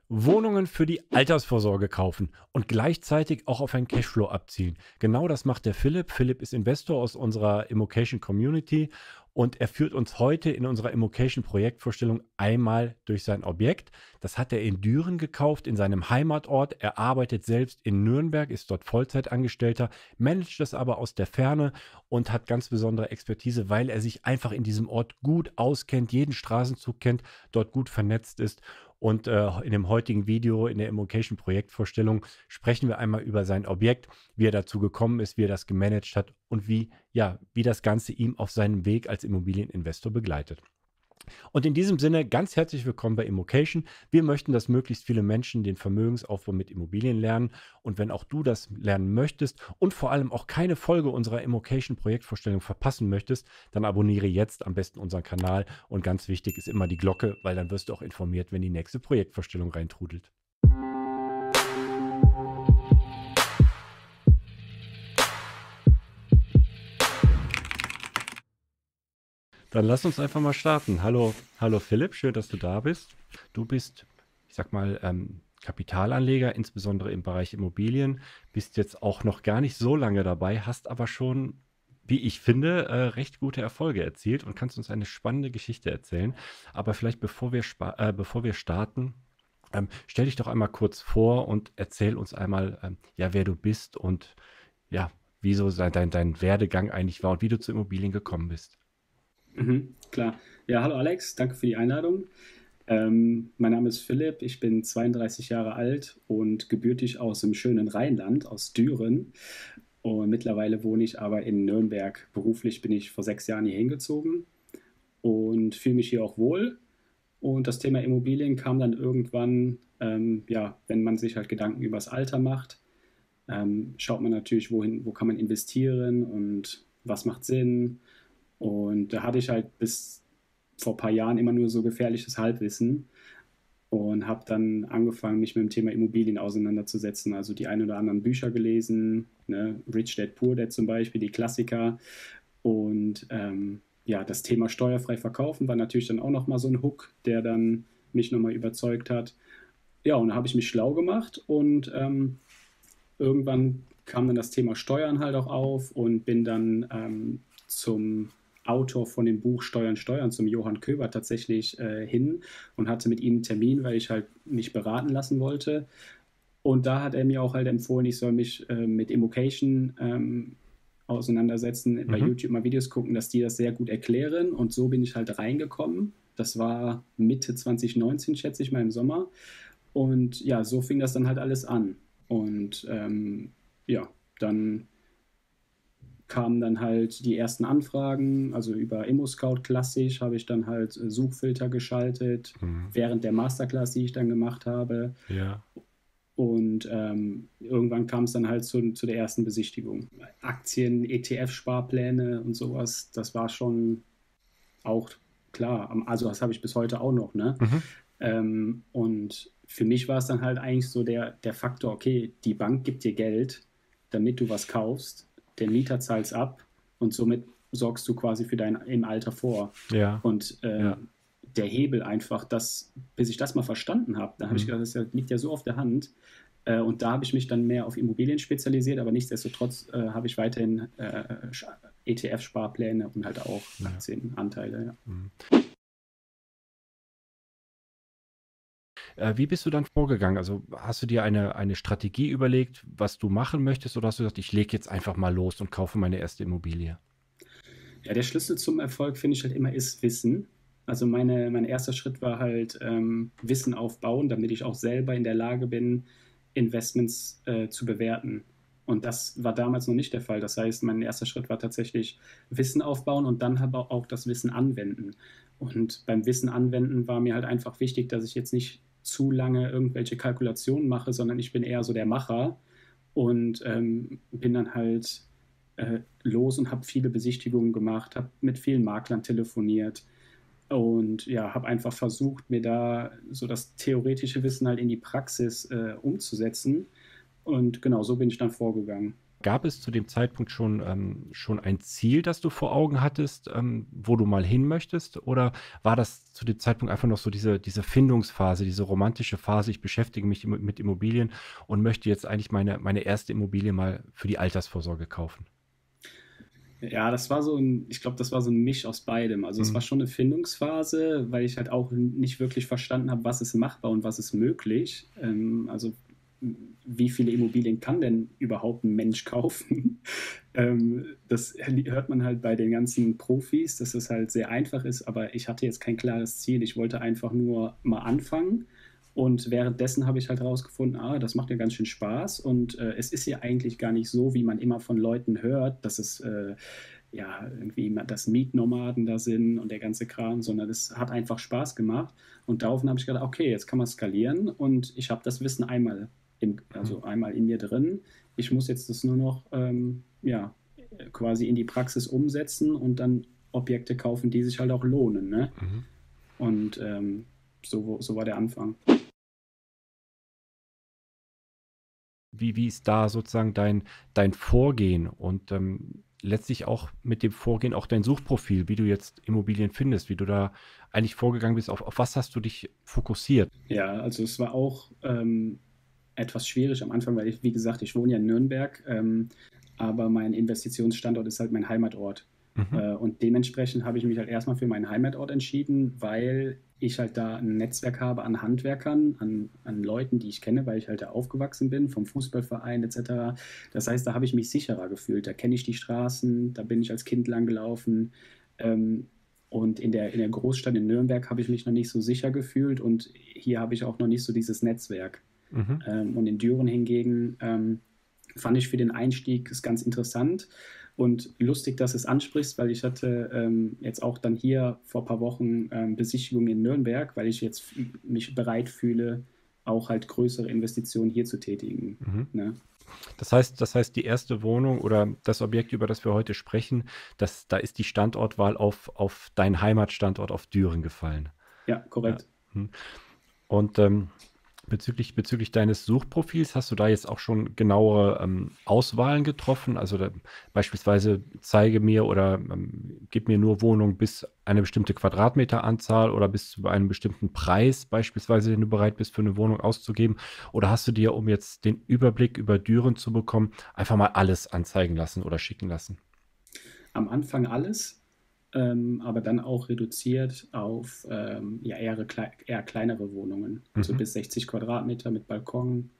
Wohnungen für die Altersvorsorge kaufen und gleichzeitig auch auf einen Cashflow abzielen. Genau das macht der Philipp. Philipp ist Investor aus unserer Immocation Community und er führt uns heute in unserer Immocation Projektvorstellung einmal durch sein Objekt. Das hat er in Düren gekauft, in seinem Heimatort. Er arbeitet selbst in Nürnberg, ist dort Vollzeitangestellter, managt das aber aus der Ferne und hat ganz besondere Expertise, weil er sich einfach in diesem Ort gut auskennt, jeden Straßenzug kennt, dort gut vernetzt ist. Und in dem heutigen Video, in der Immocation-Projektvorstellung, sprechen wir einmal über sein Objekt, wie er dazu gekommen ist, wie er das gemanagt hat und wie das Ganze ihm auf seinem Weg als Immobilieninvestor begleitet. Und in diesem Sinne ganz herzlich willkommen bei Immocation. Wir möchten, dass möglichst viele Menschen den Vermögensaufbau mit Immobilien lernen. Und wenn auch du das lernen möchtest und vor allem auch keine Folge unserer Immocation-Projektvorstellung verpassen möchtest, dann abonniere jetzt am besten unseren Kanal. Und ganz wichtig ist immer die Glocke, weil dann wirst du auch informiert, wenn die nächste Projektvorstellung reintrudelt. Dann lass uns einfach mal starten. Hallo, hallo Philipp, schön, dass du da bist. Du bist, ich sag mal, Kapitalanleger, insbesondere im Bereich Immobilien, bist jetzt auch noch gar nicht so lange dabei, hast aber schon, wie ich finde, recht gute Erfolge erzielt und kannst uns eine spannende Geschichte erzählen. Aber vielleicht bevor wir starten, stell dich doch einmal kurz vor und erzähl uns einmal, wer du bist und ja, wieso dein Werdegang eigentlich war und wie du zu Immobilien gekommen bist. Klar. Ja, hallo Alex, danke für die Einladung. Mein Name ist Philipp, ich bin 32 Jahre alt und gebürtig aus dem schönen Rheinland, aus Düren. Und mittlerweile wohne ich aber in Nürnberg. Beruflich bin ich vor 6 Jahren hier hingezogen und fühle mich hier auch wohl. Und das Thema Immobilien kam dann irgendwann, ja, wenn man sich halt Gedanken über das Alter macht, schaut man natürlich, wo kann man investieren und was macht Sinn. Und da hatte ich halt bis vor ein paar Jahren immer nur so gefährliches Halbwissen und habe dann angefangen, mich mit dem Thema Immobilien auseinanderzusetzen. Also die ein oder anderen Bücher gelesen, ne? Rich Dad Poor Dad zum Beispiel, die Klassiker. Und ja, das Thema steuerfrei verkaufen war natürlich dann auch nochmal so ein Hook, der dann mich nochmal überzeugt hat. Ja, und da habe ich mich schlau gemacht und irgendwann kam dann das Thema Steuern halt auch auf und bin dann zum Autor von dem Buch Steuern, Steuern, zum Johann Köber tatsächlich hin und hatte mit ihm einen Termin, weil ich halt mich beraten lassen wollte. Und da hat er mir auch halt empfohlen, ich soll mich mit Immocation auseinandersetzen, bei Mhm. YouTube mal Videos gucken, dass die das sehr gut erklären. Und so bin ich halt reingekommen. Das war Mitte 2019, schätze ich mal, im Sommer. Und ja, so fing das dann halt alles an. Und ja, dann kamen dann halt die ersten Anfragen, also über ImmoScout klassisch habe ich dann halt Suchfilter geschaltet, Mhm. während der Masterclass, die ich dann gemacht habe. Ja. Und irgendwann kam es dann halt zu der ersten Besichtigung. Aktien, ETF-Sparpläne und sowas, das war schon auch klar. Also das habe ich bis heute auch noch, ne? Mhm. Und für mich war es dann halt eigentlich so der Faktor, okay, die Bank gibt dir Geld, damit du was kaufst, der Mieter zahlt es ab und somit sorgst du quasi für dein im Alter vor. Ja. Und Ja. der Hebel einfach, bis ich das mal verstanden habe, da habe ich Mhm. gedacht, liegt ja so auf der Hand. Und da habe ich mich dann mehr auf Immobilien spezialisiert, aber nichtsdestotrotz habe ich weiterhin ETF-Sparpläne und halt auch Ja. Aktienanteile. Ja. Mhm. Wie bist du dann vorgegangen? Also hast du dir eine Strategie überlegt, was du machen möchtest, oder hast du gesagt, ich lege jetzt einfach mal los und kaufe meine erste Immobilie? Ja, der Schlüssel zum Erfolg, finde ich halt immer, ist Wissen. Also mein erster Schritt war halt Wissen aufbauen, damit ich auch selber in der Lage bin, Investments zu bewerten. Und das war damals noch nicht der Fall. Das heißt, mein erster Schritt war tatsächlich Wissen aufbauen und dann aber auch das Wissen anwenden. Und beim Wissen anwenden war mir halt einfach wichtig, dass ich jetzt nicht zu lange irgendwelche Kalkulationen mache, sondern ich bin eher so der Macher und bin dann halt los und habe viele Besichtigungen gemacht, habe mit vielen Maklern telefoniert und ja, habe einfach versucht, mir da so das theoretische Wissen halt in die Praxis umzusetzen. Und genau so bin ich dann vorgegangen. Gab es zu dem Zeitpunkt schon ein Ziel, das du vor Augen hattest, wo du mal hin möchtest? Oder war das zu dem Zeitpunkt einfach noch so diese Findungsphase, diese romantische Phase, ich beschäftige mich mit Immobilien und möchte jetzt eigentlich meine erste Immobilie mal für die Altersvorsorge kaufen? Ja, ich glaube, das war so ein Misch aus beidem. Also es war Mhm. schon eine Findungsphase, weil ich halt auch nicht wirklich verstanden habe, was ist machbar und was ist möglich. Also wie viele Immobilien kann denn überhaupt ein Mensch kaufen? Das hört man halt bei den ganzen Profis, dass es halt sehr einfach ist, aber ich hatte jetzt kein klares Ziel. Ich wollte einfach nur mal anfangen. Und währenddessen habe ich halt herausgefunden, das macht ja ganz schön Spaß. Und es ist ja eigentlich gar nicht so, wie man immer von Leuten hört, dass es ja irgendwie immer das Mietnomaden da sind und der ganze Kram, sondern es hat einfach Spaß gemacht. Und daraufhin habe ich gedacht, okay, jetzt kann man skalieren und ich habe das Wissen Mhm. also einmal in mir drin. Ich muss jetzt das nur noch ja, quasi in die Praxis umsetzen und dann Objekte kaufen, die sich halt auch lohnen. Ne? Mhm. Und so war der Anfang. Wie ist da sozusagen dein Vorgehen und letztlich auch mit dem Vorgehen auch dein Suchprofil, wie du jetzt Immobilien findest, wie du da eigentlich vorgegangen bist, auf was hast du dich fokussiert? Ja, also es war auch etwas schwierig am Anfang, weil ich, wie gesagt, ich wohne ja in Nürnberg, aber mein Investitionsstandort ist halt mein Heimatort. Mhm. Und dementsprechend habe ich mich halt erstmal für meinen Heimatort entschieden, weil ich halt da ein Netzwerk habe an Handwerkern, an Leuten, die ich kenne, weil ich halt da aufgewachsen bin, vom Fußballverein etc. Das heißt, da habe ich mich sicherer gefühlt. Da kenne ich die Straßen, da bin ich als Kind lang gelaufen. Ähm, und in der Großstadt in Nürnberg habe ich mich noch nicht so sicher gefühlt und hier habe ich auch noch nicht so dieses Netzwerk. Mhm. Und in Düren hingegen fand ich für den Einstieg es ganz interessant und lustig, dass du es ansprichst, weil ich hatte jetzt auch dann hier vor ein paar Wochen Besichtigung in Nürnberg, weil ich jetzt mich bereit fühle, auch halt größere Investitionen hier zu tätigen. Mhm. Ne? Das heißt, die erste Wohnung oder das Objekt, über das wir heute sprechen, da ist die Standortwahl auf deinen Heimatstandort auf Düren gefallen. Ja, Ja. korrekt. Mhm. Und bezüglich deines Suchprofils hast du da jetzt auch schon genauere Auswahlen getroffen? Also beispielsweise zeige mir oder gib mir nur Wohnungen bis eine bestimmte Quadratmeteranzahl oder bis zu einem bestimmten Preis beispielsweise, den du bereit bist für eine Wohnung auszugeben. Oder hast du dir, um jetzt den Überblick über Düren zu bekommen, einfach mal alles anzeigen lassen oder schicken lassen? Am Anfang alles, aber dann auch reduziert auf ja, eher kleinere Wohnungen, also Mhm. bis 60 Quadratmeter mit Balkon,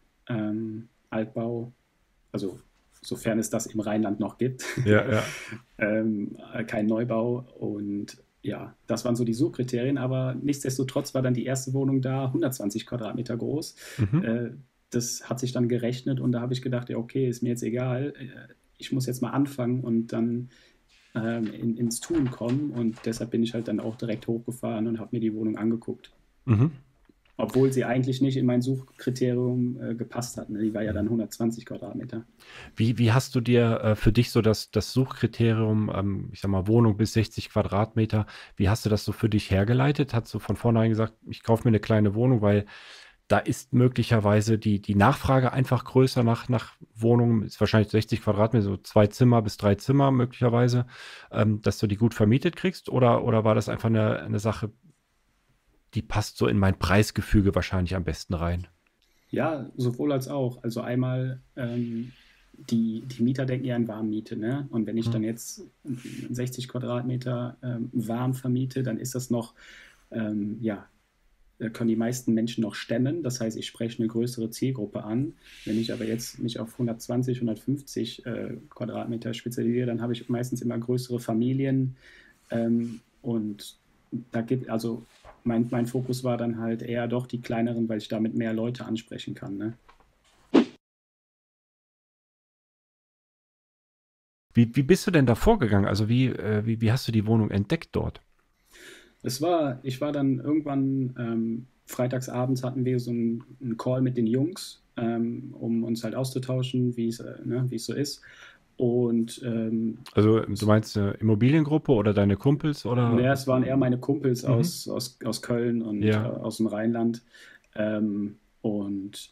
Altbau, also sofern es das im Rheinland noch gibt, Ja, ja. kein Neubau. Und ja, das waren so die Suchkriterien, aber nichtsdestotrotz war dann die erste Wohnung da, 120 Quadratmeter groß. Mhm. Äh, Das hat sich dann gerechnet und da habe ich gedacht, ja, okay, ist mir jetzt egal, ich muss jetzt mal anfangen und dann ins Tun kommen und deshalb bin ich halt dann auch direkt hochgefahren und habe mir die Wohnung angeguckt. Mhm. Obwohl sie eigentlich nicht in mein Suchkriterium gepasst hat. Ne? Die war ja dann Mhm. 120 Quadratmeter. Wie hast du dir für dich so das Suchkriterium, ich sag mal, Wohnung bis 60 Quadratmeter, wie hast du das so für dich hergeleitet? Hast du von vornherein gesagt, ich kaufe mir eine kleine Wohnung, weil da ist möglicherweise die Nachfrage einfach größer nach Wohnungen, ist wahrscheinlich 60 Quadratmeter, so 2 Zimmer bis 3 Zimmer möglicherweise, dass du die gut vermietet kriegst? Oder war das einfach eine Sache, die passt so in mein Preisgefüge wahrscheinlich am besten rein? Ja, sowohl als auch. Also einmal, die Mieter denken ja an Warmmiete, ne? Und wenn ich Mhm. dann jetzt 60 Quadratmeter warm vermiete, dann ist das noch, ja, können die meisten Menschen noch stemmen. Das heißt, ich spreche eine größere Zielgruppe an. Wenn ich aber jetzt mich auf 120, 150 Quadratmeter spezialisiere, dann habe ich meistens immer größere Familien. Und also mein Fokus war dann halt eher doch die kleineren, weil ich damit mehr Leute ansprechen kann. Ne? Wie bist du denn da vorgegangen? Also wie hast du die Wohnung entdeckt dort? Ich war dann irgendwann, freitagsabends hatten wir so einen Call mit den Jungs, um uns halt auszutauschen, wie es so ist. Und Also du meinst eine Immobiliengruppe oder deine Kumpels oder? naja, es waren eher meine Kumpels Mhm. aus Köln und Ja. aus dem Rheinland. Und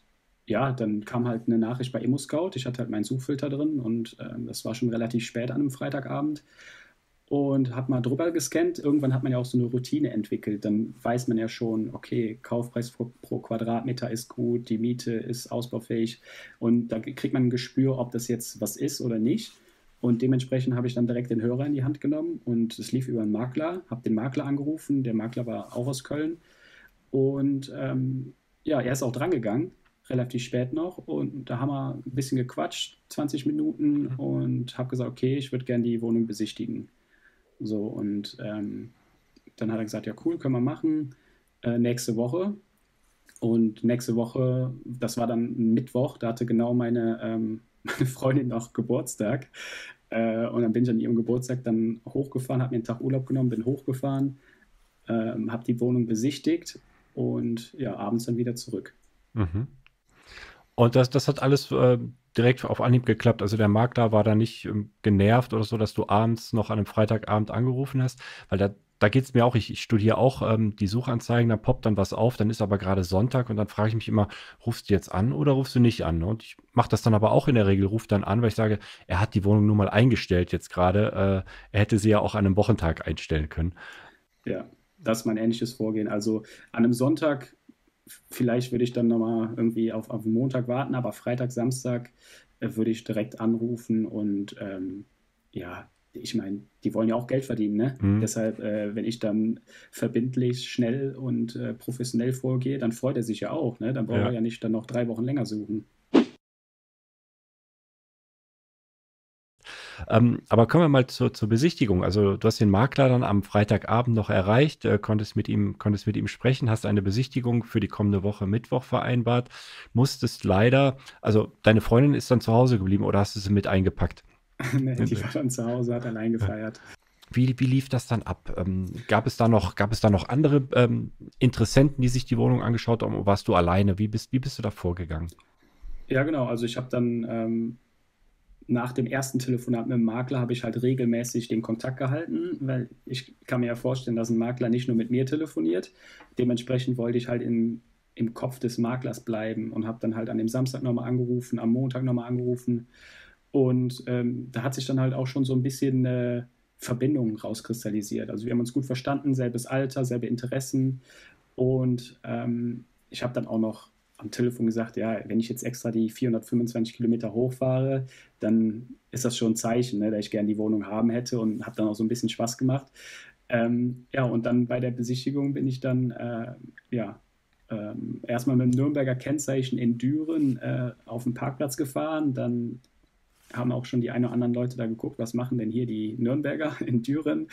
ja, dann kam halt eine Nachricht bei ImmoScout. Ich hatte halt meinen Suchfilter drin und das war schon relativ spät an einem Freitagabend und habe mal drüber gescannt. Irgendwann hat man ja auch so eine Routine entwickelt. Dann weiß man ja schon, okay, Kaufpreis pro Quadratmeter ist gut, die Miete ist ausbaufähig und da kriegt man ein Gespür, ob das jetzt was ist oder nicht. Und dementsprechend habe ich dann direkt den Hörer in die Hand genommen und es lief über einen Makler, habe den Makler angerufen. Der Makler war auch aus Köln und ja, er ist auch drangegangen, relativ spät noch. Und da haben wir ein bisschen gequatscht, 20 Minuten, und habe gesagt, okay, ich würde gerne die Wohnung besichtigen. So, und dann hat er gesagt, ja, cool, können wir machen. Nächste Woche. Und nächste Woche, das war dann ein Mittwoch, da hatte genau meine Freundin noch Geburtstag. Und dann bin ich an ihrem Geburtstag dann hochgefahren, habe mir einen Tag Urlaub genommen, bin hochgefahren, habe die Wohnung besichtigt und ja, abends dann wieder zurück. Mhm. Und das hat alles direkt auf Anhieb geklappt. Also der Makler war da nicht genervt oder so, dass du abends noch an einem Freitagabend angerufen hast, weil da geht es mir auch, ich studiere auch die Suchanzeigen, da poppt dann was auf, dann ist aber gerade Sonntag und dann frage ich mich immer, rufst du jetzt an oder rufst du nicht an? Und ich mache das dann aber auch in der Regel, ruf dann an, weil ich sage, er hat die Wohnung nur mal eingestellt jetzt gerade. Er hätte sie ja auch an einem Wochentag einstellen können. Ja, das ist mein ähnliches Vorgehen. Also an einem Sonntag, vielleicht würde ich dann nochmal irgendwie auf den Montag warten, aber Freitag, Samstag würde ich direkt anrufen und ja, ich meine, die wollen ja auch Geld verdienen, ne? Hm. Deshalb, wenn ich dann verbindlich, schnell und professionell vorgehe, dann freut er sich ja auch, ne? Dann braucht er Ja. ja nicht dann noch 3 Wochen länger suchen. Aber kommen wir mal zur Besichtigung. Also du hast den Makler dann am Freitagabend noch erreicht, konntest mit ihm sprechen, hast eine Besichtigung für die kommende Woche Mittwoch vereinbart, musstest leider, also deine Freundin ist dann zu Hause geblieben oder hast du sie mit eingepackt? Ne, die war dann zu Hause, hat allein gefeiert. Wie lief das dann ab? Gab es da noch andere Interessenten, die sich die Wohnung angeschaut haben, oder warst du alleine? Wie bist du da vorgegangen? Ja, genau. Also ich habe dann nach dem ersten Telefonat mit dem Makler habe ich halt regelmäßig den Kontakt gehalten, weil ich kann mir ja vorstellen, dass ein Makler nicht nur mit mir telefoniert. Dementsprechend wollte ich halt im Kopf des Maklers bleiben und habe dann halt an dem Samstag nochmal angerufen, am Montag nochmal angerufen. Und da hat sich dann halt auch schon so ein bisschen Verbindung rauskristallisiert. Also wir haben uns gut verstanden, selbes Alter, selbe Interessen. Und ich habe dann auch noch am Telefon gesagt, ja, wenn ich jetzt extra die 425 Kilometer hochfahre, dann ist das schon ein Zeichen, ne, dass ich gerne die Wohnung haben hätte, und habe dann auch so ein bisschen Spaß gemacht. Ja, und dann bei der Besichtigung bin ich dann ja, erstmal mit dem Nürnberger Kennzeichen in Düren auf den Parkplatz gefahren. Dann haben auch schon die ein oder anderen Leute da geguckt, was machen denn hier die Nürnberger in Düren.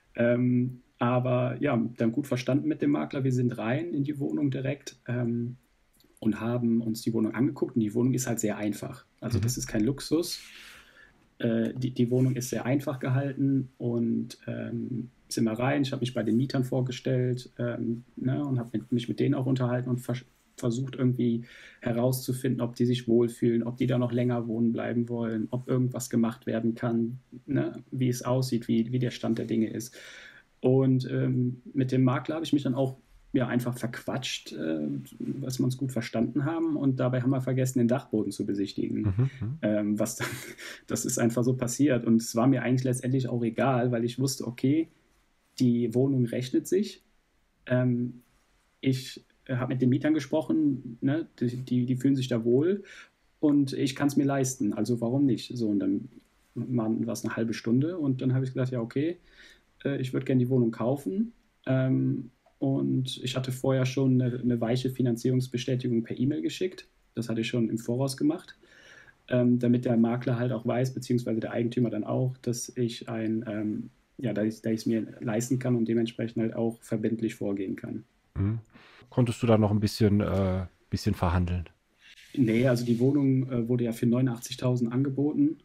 Aber ja, dann gut verstanden mit dem Makler. Wir sind rein in die Wohnung direkt und haben uns die Wohnung angeguckt. Und die Wohnung ist halt sehr einfach. Also Mhm. das ist kein Luxus. Die Wohnung ist sehr einfach gehalten und sind wir rein. Ich habe mich bei den Mietern vorgestellt, ne, und habe mich mit denen auch unterhalten und versucht irgendwie herauszufinden, ob die sich wohlfühlen, ob die da noch länger wohnen bleiben wollen, ob irgendwas gemacht werden kann, ne, wie es aussieht, wie der Stand der Dinge ist. Und mit dem Makler habe ich mich dann auch ja, einfach verquatscht, dass wir uns gut verstanden haben. Und dabei haben wir vergessen, den Dachboden zu besichtigen. Mhm. Mhm. Was dann, das ist einfach so passiert. Und es war mir eigentlich letztendlich auch egal, weil ich wusste, okay, die Wohnung rechnet sich. Ähm, Ich habe mit den Mietern gesprochen, ne? Die fühlen sich da wohl und ich kann es mir leisten. Also warum nicht? So, und dann war es eine halbe Stunde und dann habe ich gesagt, ja, okay, ich würde gerne die Wohnung kaufen. Und ich hatte vorher schon eine weiche Finanzierungsbestätigung per E-Mail geschickt. Das hatte ich schon im Voraus gemacht, damit der Makler halt auch weiß, beziehungsweise der Eigentümer dann auch, dass ich ja, dass ich es mir leisten kann und dementsprechend halt auch verbindlich vorgehen kann. Mhm. Konntest du da noch ein bisschen verhandeln? Nee, also die Wohnung wurde ja für 89.000 angeboten,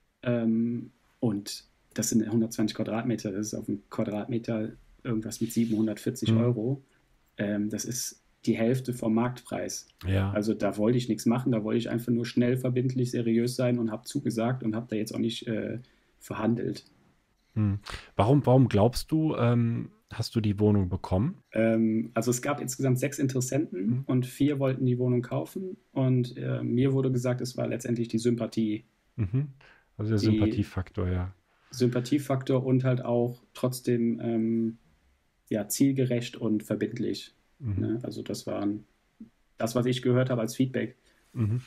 und das sind 120 Quadratmeter. Das ist auf dem Quadratmeter irgendwas mit 740 Mhm. Euro. Das ist die Hälfte vom Marktpreis. Ja. Also da wollte ich nichts machen, da wollte ich einfach nur schnell, verbindlich, seriös sein und habe zugesagt und habe da jetzt auch nicht verhandelt. Hm. Warum glaubst du, hast du die Wohnung bekommen? Also es gab insgesamt 6 Interessenten Mhm. und 4 wollten die Wohnung kaufen. Und mir wurde gesagt, es war letztendlich die Sympathie, Mhm. Also der die Sympathiefaktor, ja. Sympathiefaktor und halt auch trotzdem ja, zielgerecht und verbindlich. Mhm. Ne? Also das waren das, was ich gehört habe als Feedback. Mhm.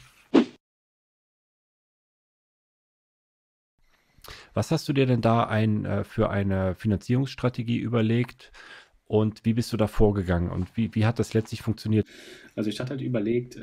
Was hast du dir denn da für eine Finanzierungsstrategie überlegt und wie bist du da vorgegangen und wie hat das letztlich funktioniert? Also ich hatte halt überlegt,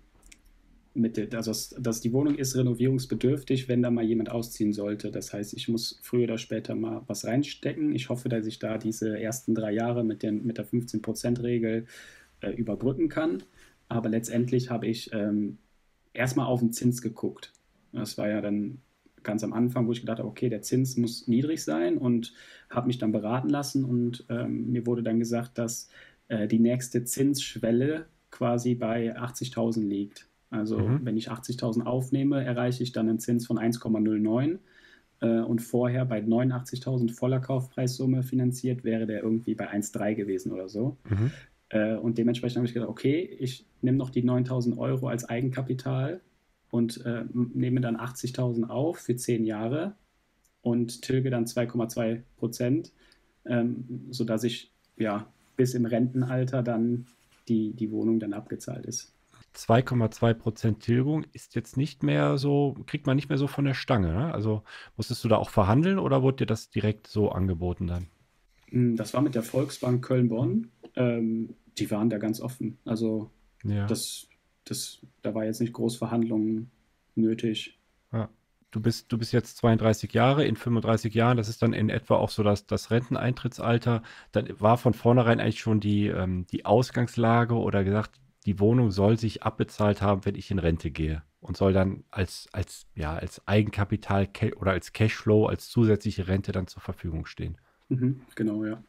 dass die Wohnung ist renovierungsbedürftig, wenn da mal jemand ausziehen sollte. Das heißt, ich muss früher oder später mal was reinstecken. Ich hoffe, dass ich da diese ersten 3 Jahre mit der 15%-Regel überbrücken kann. Aber letztendlich habe ich erstmal auf den Zins geguckt. Das war ja dann ganz am Anfang, wo ich gedacht habe, okay, der Zins muss niedrig sein und habe mich dann beraten lassen und mir wurde dann gesagt, dass die nächste Zinsschwelle quasi bei 80.000 liegt. Also Mhm. wenn ich 80.000 aufnehme, erreiche ich dann einen Zins von 1,09 und vorher bei 89.000 voller Kaufpreissumme finanziert wäre der irgendwie bei 1,3 gewesen oder so. Mhm. Und dementsprechend habe ich gedacht, okay, ich nehme noch die 9.000 Euro als Eigenkapital und nehme dann 80.000 auf für 10 Jahre und tilge dann 2,2%, sodass ich ja bis im Rentenalter dann die Wohnung dann abgezahlt ist. 2,2% Tilgung ist jetzt nicht mehr so, kriegt man nicht mehr so von der Stange, ne? Also musstest du da auch verhandeln oder wurde dir das direkt so angeboten dann? Das war mit der Volksbank Mhm. Köln-Bonn. Die waren da ganz offen. Also Ja. das, da war jetzt nicht groß Verhandlungen nötig. Ja. Du bist jetzt 32 Jahre, in 35 Jahren, das ist dann in etwa auch so das Renteneintrittsalter. Dann war von vornherein eigentlich schon die Ausgangslage oder gesagt, die Wohnung soll sich abbezahlt haben, wenn ich in Rente gehe und soll dann als Eigenkapital oder als Cashflow, als zusätzliche Rente dann zur Verfügung stehen. Genau, ja.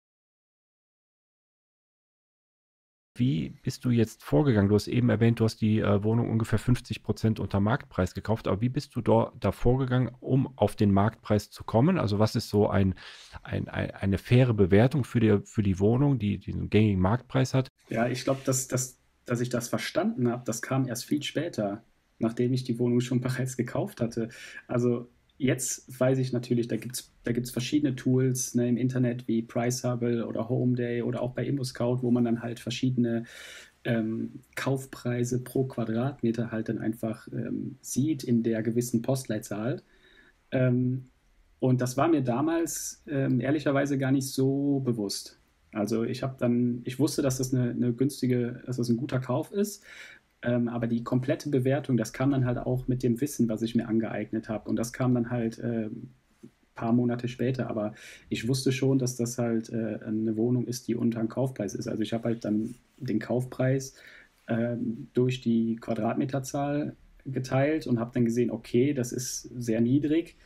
Wie bist du jetzt vorgegangen? Du hast eben erwähnt, du hast die Wohnung ungefähr 50% unter Marktpreis gekauft, aber wie bist du da vorgegangen, um auf den Marktpreis zu kommen? Also was ist so eine faire Bewertung für die Wohnung, die einen gängigen Marktpreis hat? Ja, ich glaube, dass ich das verstanden habe, das kam erst viel später, nachdem ich die Wohnung schon bereits gekauft hatte. Also jetzt weiß ich natürlich, da gibt's verschiedene Tools, ne, im Internet wie Priceable oder Homeday oder auch bei ImmoScout, wo man dann halt verschiedene Kaufpreise pro Quadratmeter halt dann einfach sieht in der gewissen Postleitzahl. Ähm, und das war mir damals ehrlicherweise gar nicht so bewusst. Also ich wusste, dass das eine günstige, dass das ein guter Kauf ist, aber die komplette Bewertung, das kam dann halt auch mit dem Wissen, was ich mir angeeignet habe. Und das kam dann halt paar Monate später. Aber ich wusste schon, dass das halt eine Wohnung ist, die unter dem Kaufpreis ist. Also ich habe halt dann den Kaufpreis durch die Quadratmeterzahl geteilt und habe dann gesehen, okay, das ist sehr niedrig.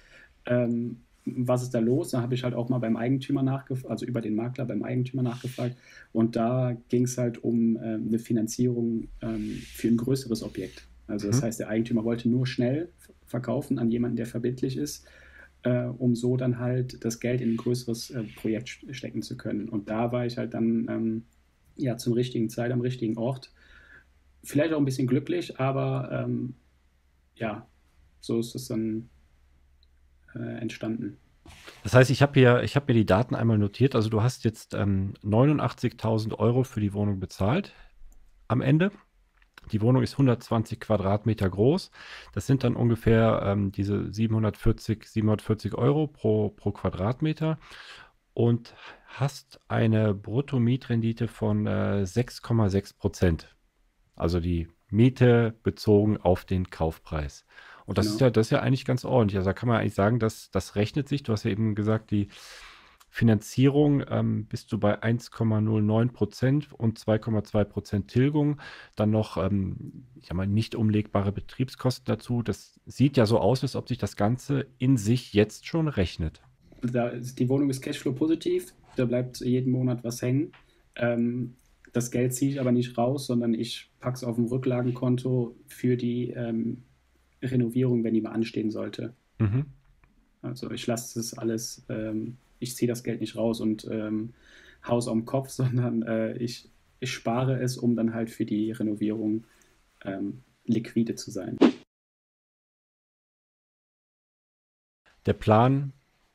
Was ist da los? Da habe ich halt auch mal beim Eigentümer nachgefragt, also über den Makler beim Eigentümer nachgefragt. Und da ging es halt um eine Finanzierung für ein größeres Objekt. Also das Mhm. heißt, der Eigentümer wollte nur schnell verkaufen an jemanden, der verbindlich ist, um so dann halt das Geld in ein größeres Projekt stecken zu können. Und da war ich halt dann ja zur richtigen Zeit am richtigen Ort. Vielleicht auch ein bisschen glücklich, aber ja, so ist es dann entstanden. Das heißt, ich habe mir die Daten einmal notiert. Also du hast jetzt 89.000 Euro für die Wohnung bezahlt am Ende. Die Wohnung ist 120 Quadratmeter groß. Das sind dann ungefähr diese 740 Euro pro Quadratmeter und hast eine Bruttomietrendite von 6,6%. Also die Miete bezogen auf den Kaufpreis. Und Genau. das ist ja eigentlich ganz ordentlich. Also da kann man eigentlich sagen, dass das rechnet sich. Du hast ja eben gesagt, die Finanzierung bist du bei 1,09% und 2,2% Tilgung. Dann noch, ich sag mal, nicht umlegbare Betriebskosten dazu. Das sieht ja so aus, als ob sich das Ganze in sich jetzt schon rechnet. Die Wohnung ist Cashflow positiv, da bleibt jeden Monat was hängen. Ähm, Das Geld ziehe ich aber nicht raus, sondern ich packe es auf dem Rücklagenkonto für die Renovierung, wenn die mal anstehen sollte. Mhm. Also ich lasse das alles. ich ziehe das Geld nicht raus und Haus am Kopf, sondern ich spare es, um dann halt für die Renovierung liquide zu sein. Der Plan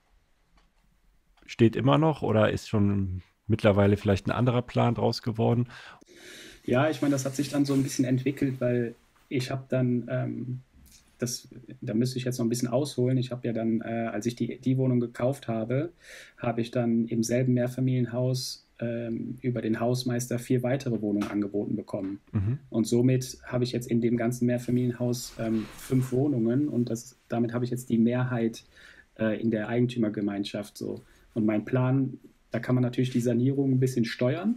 steht immer noch oder ist schon mittlerweile vielleicht ein anderer Plan draus geworden? Ja, ich meine, das hat sich dann so ein bisschen entwickelt, weil ich habe dann, da müsste ich jetzt noch ein bisschen ausholen. Ich habe ja dann, als ich die Wohnung gekauft habe, habe ich dann im selben Mehrfamilienhaus über den Hausmeister 4 weitere Wohnungen angeboten bekommen. Mhm. Und somit habe ich jetzt in dem ganzen Mehrfamilienhaus 5 Wohnungen und damit habe ich jetzt die Mehrheit in der Eigentümergemeinschaft so. Und mein Plan, da kann man natürlich die Sanierung ein bisschen steuern.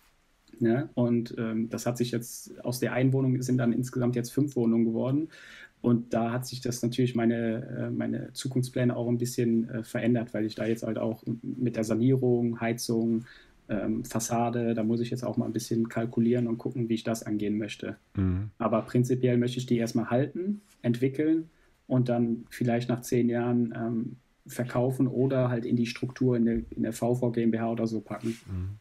Ne? Und das hat sich jetzt, aus der einen Wohnung sind dann insgesamt jetzt 5 Wohnungen geworden. Und da hat sich das natürlich meine Zukunftspläne auch ein bisschen verändert, weil ich da jetzt halt auch mit der Sanierung, Heizung, Fassade, da muss ich jetzt auch mal ein bisschen kalkulieren und gucken, wie ich das angehen möchte. Mhm. Aber prinzipiell möchte ich die erstmal halten, entwickeln und dann vielleicht nach 10 Jahren verkaufen oder halt in die Struktur in der VV GmbH oder so packen.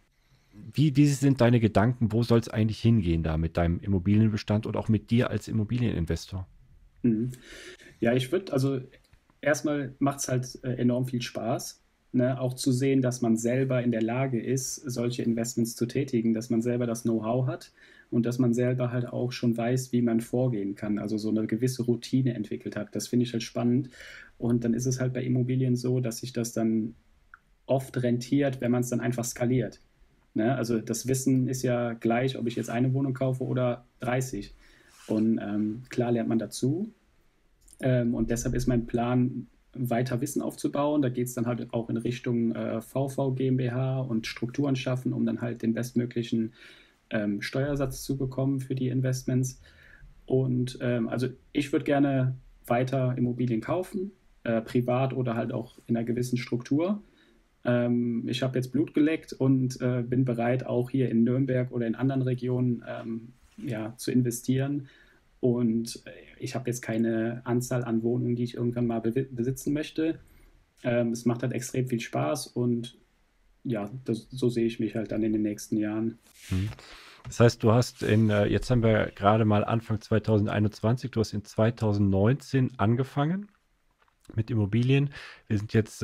Wie sind deine Gedanken? Wo soll es eigentlich hingehen da mit deinem Immobilienbestand und auch mit dir als Immobilieninvestor? Mhm. Ja, also erstmal macht es halt enorm viel Spaß, ne? Auch zu sehen, dass man selber in der Lage ist, solche Investments zu tätigen, dass man selber das Know-how hat und dass man selber halt auch schon weiß, wie man vorgehen kann, also so eine gewisse Routine entwickelt hat. Das finde ich halt spannend. Und dann ist es halt bei Immobilien so, dass sich das dann oft rentiert, wenn man es dann einfach skaliert. Ne? Also das Wissen ist ja gleich, ob ich jetzt eine Wohnung kaufe oder 30. Und klar lernt man dazu. Und deshalb ist mein Plan, weiter Wissen aufzubauen. Da geht es dann halt auch in Richtung VV GmbH und Strukturen schaffen, um dann halt den bestmöglichen Steuersatz zu bekommen für die Investments. Und also ich würde gerne weiter Immobilien kaufen, privat oder halt auch in einer gewissen Struktur. Ich habe jetzt Blut geleckt und bin bereit, auch hier in Nürnberg oder in anderen Regionen ja, zu investieren. Und ich habe jetzt keine Anzahl an Wohnungen, die ich irgendwann mal besitzen möchte. Es macht halt extrem viel Spaß und ja, so sehe ich mich halt dann in den nächsten Jahren. Mhm. Das heißt, du hast jetzt haben wir gerade mal Anfang 2021, du hast in 2019 angefangen mit Immobilien. Wir sind jetzt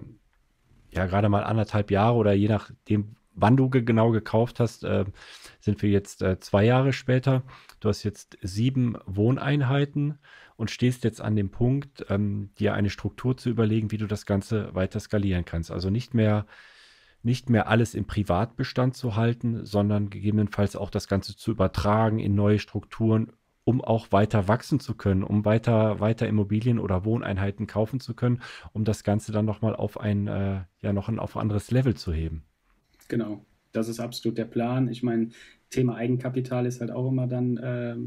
ja gerade mal 1,5 Jahre oder je nachdem, wann du genau gekauft hast, sind wir jetzt 2 Jahre später. Du hast jetzt 7 Wohneinheiten und stehst jetzt an dem Punkt, dir eine Struktur zu überlegen, wie du das Ganze weiter skalieren kannst. Also nicht mehr alles im Privatbestand zu halten, sondern gegebenenfalls auch das Ganze zu übertragen in neue Strukturen, um auch weiter wachsen zu können, um weiter Immobilien oder Wohneinheiten kaufen zu können, um das Ganze dann nochmal auf auf ein anderes Level zu heben. Genau, das ist absolut der Plan. Ich meine, Thema Eigenkapital ist halt auch immer dann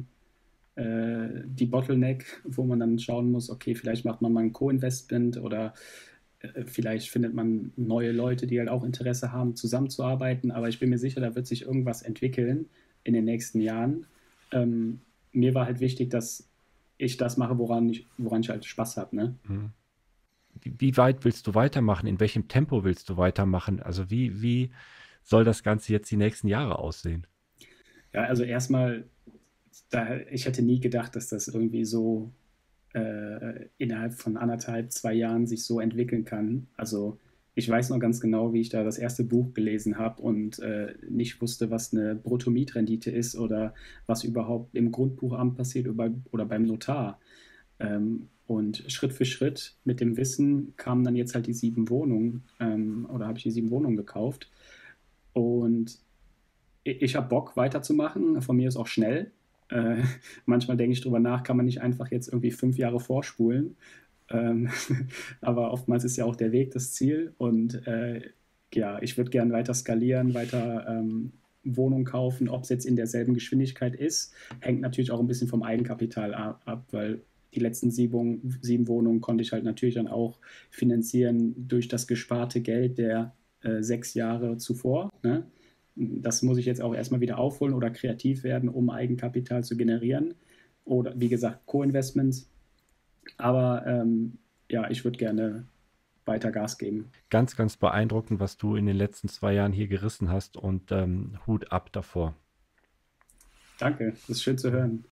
die Bottleneck, wo man dann schauen muss, okay, vielleicht macht man mal ein Co-Investment oder vielleicht findet man neue Leute, die halt auch Interesse haben, zusammenzuarbeiten. Aber ich bin mir sicher, da wird sich irgendwas entwickeln in den nächsten Jahren. Ähm, Mir war halt wichtig, dass ich das mache, woran ich halt Spaß habe. Ne? Mhm. Wie weit willst du weitermachen? In welchem Tempo willst du weitermachen? Also wie soll das Ganze jetzt die nächsten Jahre aussehen? Ja, also erstmal, ich hätte nie gedacht, dass das irgendwie so innerhalb von 1,5, 2 Jahren sich so entwickeln kann. Also ich weiß noch ganz genau, wie ich da das erste Buch gelesen habe und nicht wusste, was eine Bruttomietrendite ist oder was überhaupt im Grundbuchamt passiert oder beim Notar. Und Schritt für Schritt mit dem Wissen kamen dann jetzt halt die 7 Wohnungen oder habe ich die 7 Wohnungen gekauft. Und ich habe Bock weiterzumachen. Von mir ist auch schnell. Äh, Manchmal denke ich drüber nach, kann man nicht einfach jetzt irgendwie 5 Jahre vorspulen. Ähm, aber oftmals ist ja auch der Weg das Ziel. Und ja, ich würde gerne weiter skalieren, weiter Wohnungen kaufen. Ob es jetzt in derselben Geschwindigkeit ist, hängt natürlich auch ein bisschen vom Eigenkapital ab, weil die letzten 7 Wohnungen konnte ich halt natürlich dann auch finanzieren durch das gesparte Geld der 6 Jahre zuvor. Ne? Das muss ich jetzt auch erstmal wieder aufholen oder kreativ werden, um Eigenkapital zu generieren. Oder wie gesagt, Co-Investments. Aber ja, ich würde gerne weiter Gas geben. Ganz, ganz beeindruckend, was du in den letzten 2 Jahren hier gerissen hast und Hut ab davor. Danke, das ist schön zu hören.